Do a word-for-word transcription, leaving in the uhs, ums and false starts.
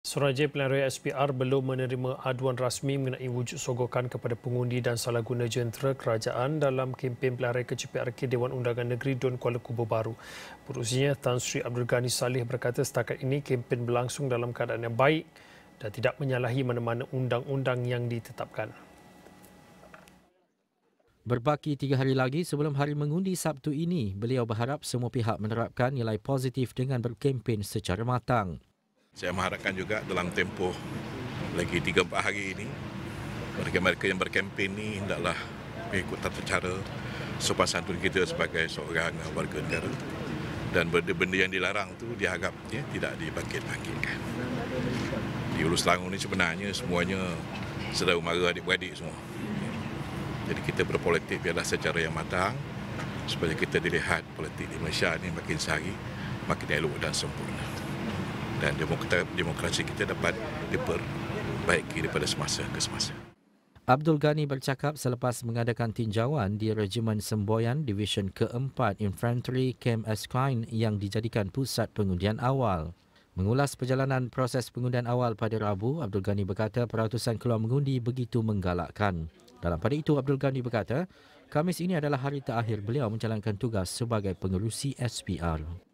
Suruhanjaya Pilihan Raya S P R belum menerima aduan rasmi mengenai wujud sogokan kepada pengundi dan salah guna jentera kerajaan dalam kempen pilihan raya kecil P R K Dewan Undangan Negeri Dun Kuala Kubu Baru. Penerusinya Tan Sri Abdul Ghani Saleh berkata setakat ini kempen berlangsung dalam keadaan yang baik dan tidak menyalahi mana-mana undang-undang yang ditetapkan. Berbaki tiga hari lagi sebelum hari mengundi Sabtu ini, beliau berharap semua pihak menerapkan nilai positif dengan berkempen secara matang. Saya mengharapkan juga dalam tempoh lagi tiga empat hari ini, mereka-mereka yang berkempen ini hendaklah mengikut tata cara sopan santun kita sebagai seorang warga negara. Dan benda-benda yang dilarang itu diharap ya, tidak dibangkit-bangkitkan. Di Hulu Selangor ini sebenarnya semuanya saudara mara adik-beradik semua. Jadi kita berpolitik biarlah secara yang matang supaya kita dilihat politik di Malaysia ini makin sehari makin elok dan sempurna. Dan demokrasi kita dapat diperbaiki daripada semasa ke semasa. Abdul Ghani bercakap selepas mengadakan tinjauan di Regimen Semboyan Division keempat Infantry Camp Erskine yang dijadikan pusat pengundian awal. Mengulas perjalanan proses pengundian awal pada Rabu, Abdul Ghani berkata peratusan keluar mengundi begitu menggalakkan. Dalam pada itu, Abdul Ghani berkata, Khamis ini adalah hari terakhir beliau menjalankan tugas sebagai pengerusi S P R.